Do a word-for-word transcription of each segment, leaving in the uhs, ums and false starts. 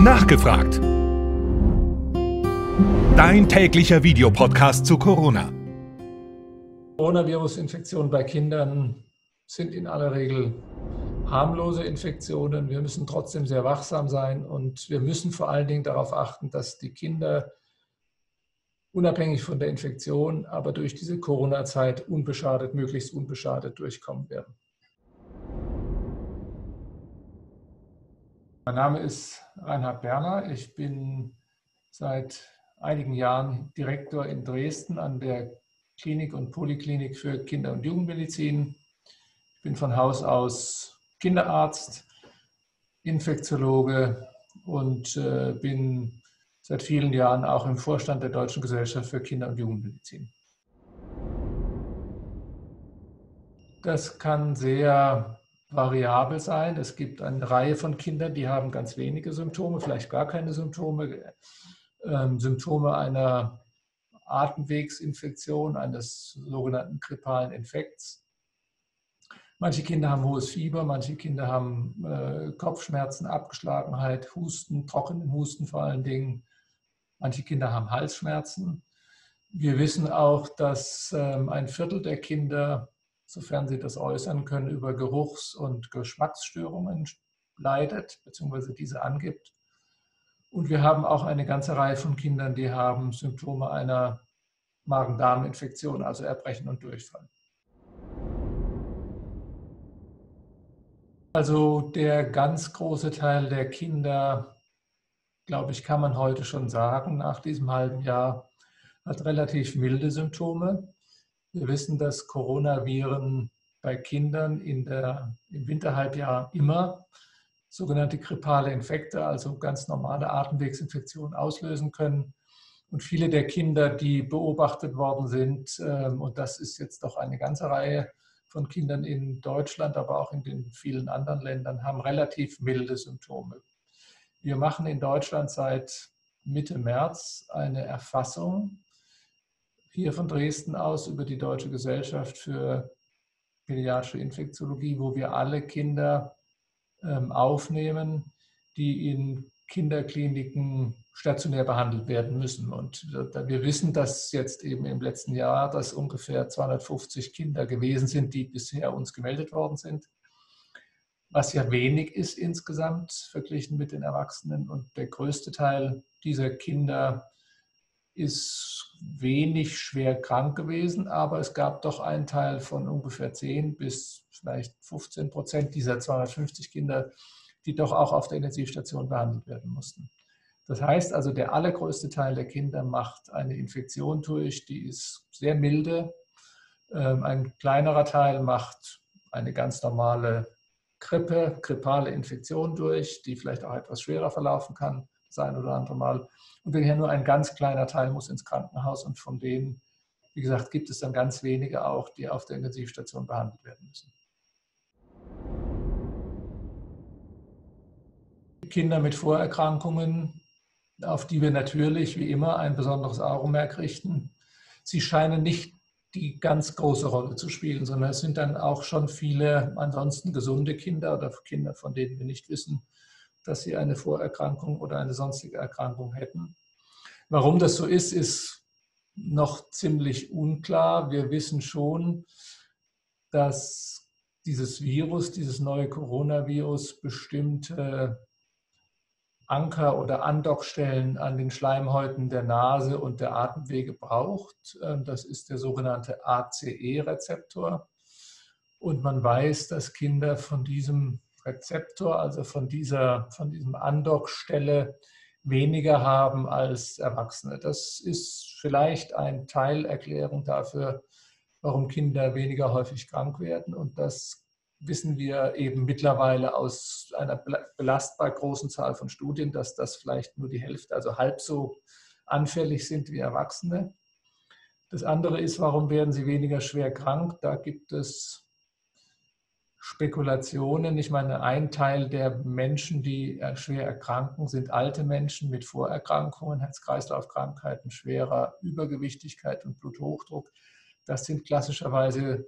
Nachgefragt. Dein täglicher Videopodcast zu Corona. Coronavirus-Infektionen bei Kindern sind in aller Regel harmlose Infektionen. Wir müssen trotzdem sehr wachsam sein und wir müssen vor allen Dingen darauf achten, dass die Kinder unabhängig von der Infektion, aber durch diese Corona-Zeit unbeschadet, möglichst unbeschadet durchkommen werden. Mein Name ist Reinhard Berner. Ich bin seit einigen Jahren Direktor in Dresden an der Klinik und Poliklinik für Kinder- und Jugendmedizin. Ich bin von Haus aus Kinderarzt, Infektiologe und äh, bin seit vielen Jahren auch im Vorstand der Deutschen Gesellschaft für Kinder- und Jugendmedizin. Das kann sehr variabel sein. Es gibt eine Reihe von Kindern, die haben ganz wenige Symptome, vielleicht gar keine Symptome. Ähm, Symptome einer Atemwegsinfektion, eines sogenannten grippalen Infekts. Manche Kinder haben hohes Fieber, manche Kinder haben äh, Kopfschmerzen, Abgeschlagenheit, Husten, trockenen Husten vor allen Dingen. Manche Kinder haben Halsschmerzen. Wir wissen auch, dass ähm, ein Viertel der Kinder, sofern sie das äußern können, über Geruchs- und Geschmacksstörungen leidet, beziehungsweise diese angibt. Und wir haben auch eine ganze Reihe von Kindern, die haben Symptome einer Magen-Darm-Infektion, also Erbrechen und Durchfall. Also der ganz große Teil der Kinder, glaube ich, kann man heute schon sagen, nach diesem halben Jahr, hat relativ milde Symptome. Wir wissen, dass Coronaviren bei Kindern in der, im Winterhalbjahr immer sogenannte grippale Infekte, also ganz normale Atemwegsinfektionen auslösen können. Und viele der Kinder, die beobachtet worden sind, und das ist jetzt doch eine ganze Reihe von Kindern in Deutschland, aber auch in den vielen anderen Ländern, haben relativ milde Symptome. Wir machen in Deutschland seit Mitte März eine Erfassung hier von Dresden aus über die Deutsche Gesellschaft für pädiatrische Infektiologie, wo wir alle Kinder ähm, aufnehmen, die in Kinderkliniken stationär behandelt werden müssen. Und da wir wissen, dass jetzt eben im letzten Jahr, dass ungefähr zweihundertfünfzig Kinder gewesen sind, die bisher uns gemeldet worden sind, was ja wenig ist insgesamt verglichen mit den Erwachsenen. Und der größte Teil dieser Kinder ist wenig schwer krank gewesen, aber es gab doch einen Teil von ungefähr zehn bis vielleicht fünfzehn Prozent dieser zweihundertfünfzig Kinder, die doch auch auf der Intensivstation behandelt werden mussten. Das heißt also, der allergrößte Teil der Kinder macht eine Infektion durch, die ist sehr milde. Ein kleinerer Teil macht eine ganz normale Grippe, grippale Infektion durch, die vielleicht auch etwas schwerer verlaufen kann, das ein oder andere Mal. Und wirklich nur ein ganz kleiner Teil muss ins Krankenhaus und von denen, wie gesagt, gibt es dann ganz wenige auch, die auf der Intensivstation behandelt werden müssen. Kinder mit Vorerkrankungen, auf die wir natürlich wie immer ein besonderes Augenmerk richten, sie scheinen nicht die ganz große Rolle zu spielen, sondern es sind dann auch schon viele ansonsten gesunde Kinder oder Kinder, von denen wir nicht wissen, dass sie eine Vorerkrankung oder eine sonstige Erkrankung hätten. Warum das so ist, ist noch ziemlich unklar. Wir wissen schon, dass dieses Virus, dieses neue Coronavirus bestimmte Anker- oder Andockstellen an den Schleimhäuten der Nase und der Atemwege braucht. Das ist der sogenannte A C E-Rezeptor. Und man weiß, dass Kinder von diesem Rezeptor, also von dieser, von diesem Andockstelle, weniger haben als Erwachsene. Das ist vielleicht eine Teilerklärung dafür, warum Kinder weniger häufig krank werden. Und das wissen wir eben mittlerweile aus einer belastbar großen Zahl von Studien, dass das vielleicht nur die Hälfte, also halb so anfällig sind wie Erwachsene. Das andere ist, warum werden sie weniger schwer krank? Da gibt es Spekulationen. Ich meine, ein Teil der Menschen, die schwer erkranken, sind alte Menschen mit Vorerkrankungen, Herz-Kreislauf-Krankheiten, schwerer Übergewichtigkeit und Bluthochdruck. Das sind klassischerweise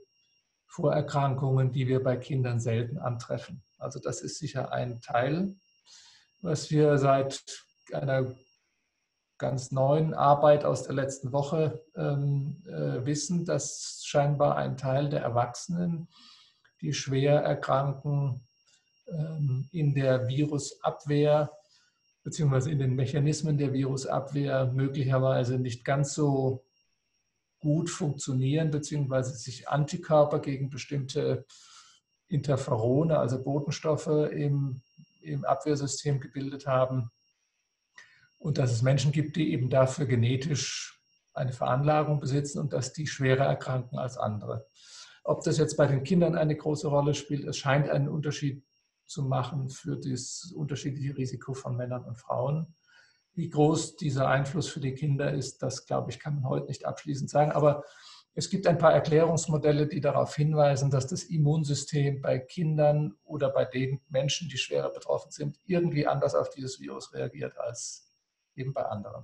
Vorerkrankungen, die wir bei Kindern selten antreffen. Also das ist sicher ein Teil. was wir seit einer ganz neuen Arbeit aus der letzten Woche ähm, äh, wissen, dass scheinbar ein Teil der Erwachsenen, die schwer erkranken, ähm, in der Virusabwehr beziehungsweise in den Mechanismen der Virusabwehr möglicherweise nicht ganz so gut funktionieren, beziehungsweise sich Antikörper gegen bestimmte Interferone, also Botenstoffe im, im Abwehrsystem gebildet haben. Und dass es Menschen gibt, die eben dafür genetisch eine Veranlagung besitzen und dass die schwerer erkranken als andere. Ob das jetzt bei den Kindern eine große Rolle spielt, es scheint einen Unterschied zu machen für das unterschiedliche Risiko von Männern und Frauen. Wie groß dieser Einfluss für die Kinder ist, das, glaube ich, kann man heute nicht abschließend sagen. Aber es gibt ein paar Erklärungsmodelle, die darauf hinweisen, dass das Immunsystem bei Kindern oder bei den Menschen, die schwerer betroffen sind, irgendwie anders auf dieses Virus reagiert als eben bei anderen.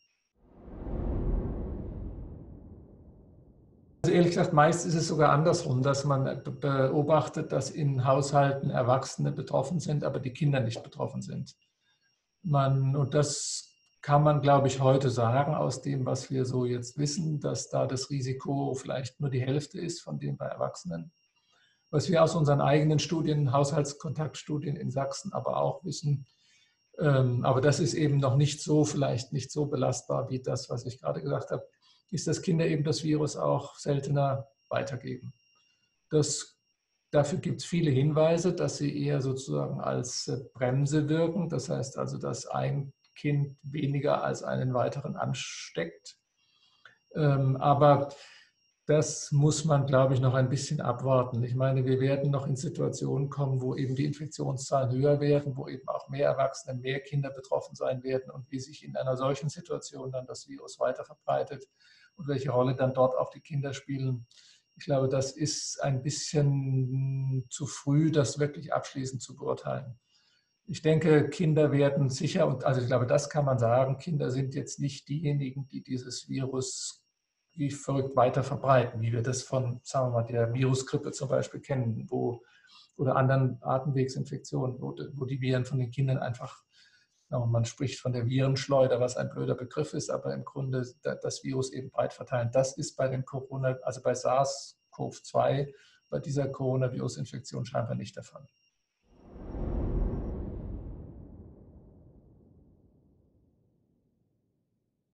Also ehrlich gesagt, meist ist es sogar andersrum, dass man beobachtet, dass in Haushalten Erwachsene betroffen sind, aber die Kinder nicht betroffen sind. Man, und das kann man, glaube ich, heute sagen, aus dem, was wir so jetzt wissen, dass da das Risiko vielleicht nur die Hälfte ist von dem bei Erwachsenen. Was wir aus unseren eigenen Studien, Haushaltskontaktstudien in Sachsen aber auch wissen, ähm, aber das ist eben noch nicht so, vielleicht nicht so belastbar wie das, was ich gerade gesagt habe, ist, dass Kinder eben das Virus auch seltener weitergeben. Das, dafür gibt es viele Hinweise, dass sie eher sozusagen als Bremse wirken. Das heißt also, dass ein Kind weniger als einen weiteren ansteckt. Ähm, aber das muss man, glaube ich, noch ein bisschen abwarten. Ich meine, wir werden noch in Situationen kommen, wo eben die Infektionszahlen höher werden, wo eben auch mehr Erwachsene, mehr Kinder betroffen sein werden und wie sich in einer solchen Situation dann das Virus weiter verbreitet und welche Rolle dann dort auch die Kinder spielen. Ich glaube, das ist ein bisschen zu früh, das wirklich abschließend zu beurteilen. Ich denke, Kinder werden sicher, und also ich glaube, das kann man sagen, Kinder sind jetzt nicht diejenigen, die dieses Virus wie verrückt weiter verbreiten, wie wir das von, sagen wir mal, der Virusgrippe zum Beispiel kennen, wo, oder anderen Atemwegsinfektionen, wo, wo die Viren von den Kindern einfach, man spricht von der Virenschleuder, was ein blöder Begriff ist, aber im Grunde das Virus eben breit verteilen. Das ist bei den Corona, also bei SARS-CoV zwei, bei dieser Coronavirus-Infektion scheinbar nicht der Fall.